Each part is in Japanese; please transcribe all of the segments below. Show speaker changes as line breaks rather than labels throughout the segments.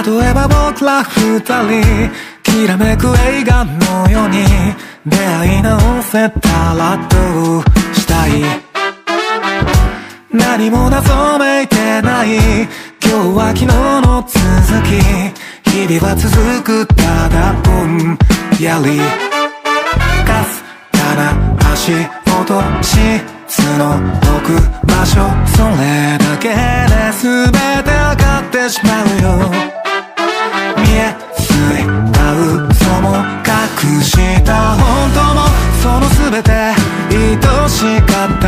例えば僕ら二人きらめく映画のように出会い直せたらどうしたい。何も謎めいてない今日は昨日の続き、日々は続くただぼんやり。かすかな足音質の置く場所、それだけで全てわかってしまうよ。見えすいた嘘も隠した本当もその全て愛しかった。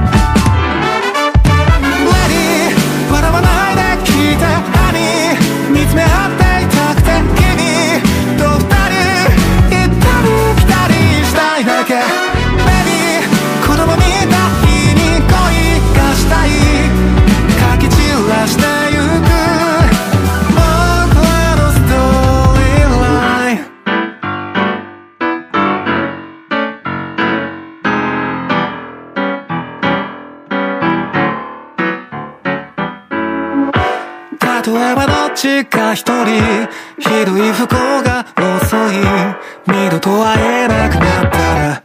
笑わないで聞いてハニー、見つめ合っていたくて君と二人行ったり来たりしたいだけ。ベビー子供みたいに恋がしたい、かき散らしてゆく僕らのストーリーライン。例えばどっちか一人ひどい不幸が遅い、二度と会えなくなったら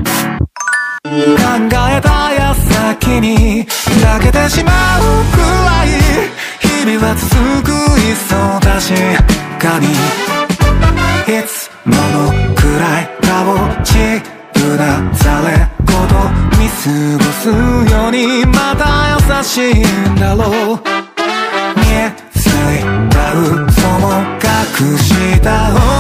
考えた矢先に泣けてしまうくらい日々は続くそう確かに。いつものくらい顔ちるなざれ言見過ごすようにまた優しいんだろう。見えついた嘘も隠した